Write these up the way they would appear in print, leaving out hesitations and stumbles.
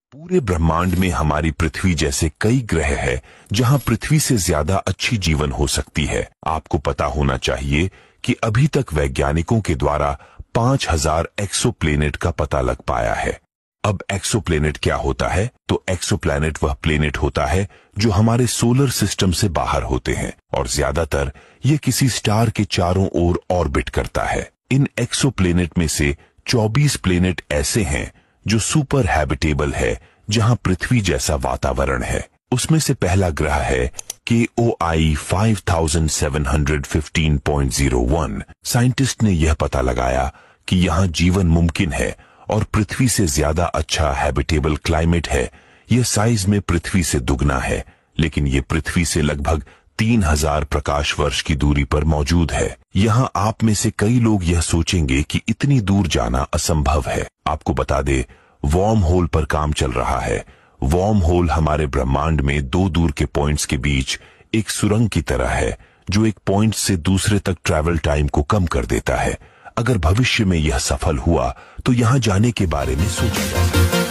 पूरे ब्रह्मांड में हमारी पृथ्वी जैसे कई ग्रह हैं जहां पृथ्वी से ज्यादा अच्छी जीवन हो सकती है। आपको पता होना चाहिए कि अभी तक वैज्ञानिकों के द्वारा 5000 एक्सोप्लैनेट का पता लग पाया है। अब एक्सोप्लैनेट क्या होता है? तो एक्सोप्लैनेट वह प्लैनेट होता है जो हमारे सोलर सिस्टम से बाहर होते हैं और ज्यादातर ये किसी स्टार के चारों ओर ऑर्बिट करता है। इन एक्सोप्लैनेट में से 24 प्लैनेट ऐसे हैं जो सुपर हैबिटेबल है, जहां पृथ्वी जैसा वातावरण है। उसमें से पहला ग्रह है KOI 5715.01। साइंटिस्ट ने यह पता लगाया कि यहां जीवन मुमकिन है और पृथ्वी से ज्यादा अच्छा हैबिटेबल क्लाइमेट है। यह साइज में पृथ्वी से दुगना है, लेकिन यह पृथ्वी से लगभग 3000 प्रकाश वर्ष की दूरी पर मौजूद है। यहां आप में से कई लोग यह सोचेंगे कि इतनी दूर जाना असंभव है। आपको बता दे, वॉर्म होल पर काम चल रहा है। वॉर्म होल हमारे ब्रह्मांड में दो दूर के पॉइंट्स के बीच एक सुरंग की तरह है, जो एक पॉइंट से दूसरे तक ट्रैवल टाइम को कम कर देता है। अगर भविष्य में यह सफल हुआ तो यहां जाने के बारे में सोचा जा सकता है।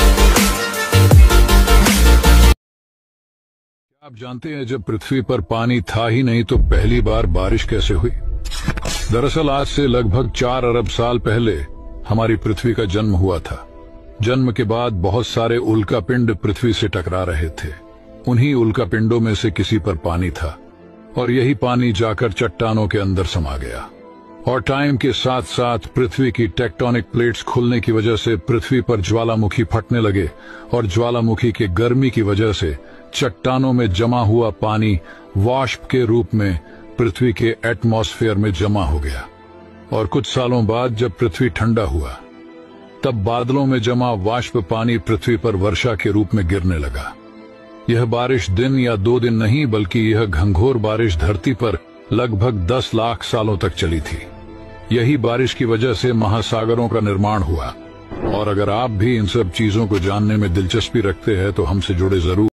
आप जानते हैं, जब पृथ्वी पर पानी था ही नहीं तो पहली बार बारिश कैसे हुई? दरअसल आज से लगभग 4 अरब साल पहले हमारी पृथ्वी का जन्म हुआ था। जन्म के बाद बहुत सारे उल्कापिंड पृथ्वी से टकरा रहे थे। उन्हीं उल्कापिंडों में से किसी पर पानी था और यही पानी जाकर चट्टानों के अंदर समा गया। और टाइम के साथ साथ पृथ्वी की टेक्टोनिक प्लेट्स खुलने की वजह से पृथ्वी पर ज्वालामुखी फटने लगे और ज्वालामुखी के गर्मी की वजह से चट्टानों में जमा हुआ पानी वाष्प के रूप में पृथ्वी के एटमॉस्फेयर में जमा हो गया। और कुछ सालों बाद जब पृथ्वी ठंडा हुआ, तब बादलों में जमा वाष्प पानी पृथ्वी पर वर्षा के रूप में गिरने लगा। यह बारिश दिन या 2 दिन नहीं, बल्कि यह घंघोर बारिश धरती पर लगभग 10 लाख सालों तक चली थी। यही बारिश की वजह से महासागरों का निर्माण हुआ। और अगर आप भी इन सब चीजों को जानने में दिलचस्पी रखते हैं तो हमसे जुड़े जरूर।